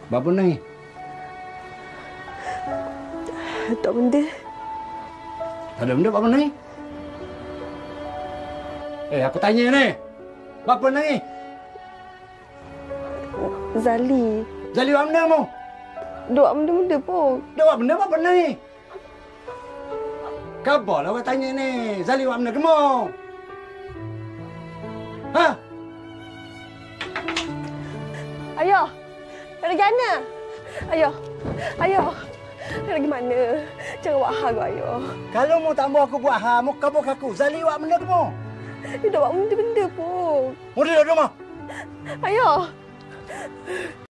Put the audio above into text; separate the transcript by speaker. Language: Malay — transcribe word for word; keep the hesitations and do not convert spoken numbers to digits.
Speaker 1: Buat apa nangis?
Speaker 2: Tak benda.
Speaker 1: Tak ada benda, buat apa nangis? Eh, aku tanya ni. Buat apa nangis?
Speaker 2: Zali.
Speaker 1: Zali buat benda kamu?
Speaker 2: Duk benda-benda pun.
Speaker 1: Dia buat benda, buat apa nangis? Kabarlah orang tanya ni. Zali buat benda kamu? Ha?
Speaker 2: Ayah, nak pergi mana? Ayah, ayah, nak pergi mana? Jangan buat hal kau, ayah.
Speaker 1: Kalau mu tak mau aku buat hal, mu kabur aku. Zali buat benda kamu?
Speaker 2: Dia dah buat benda-benda pun.
Speaker 1: Mu duduk rumah.
Speaker 2: Ayah.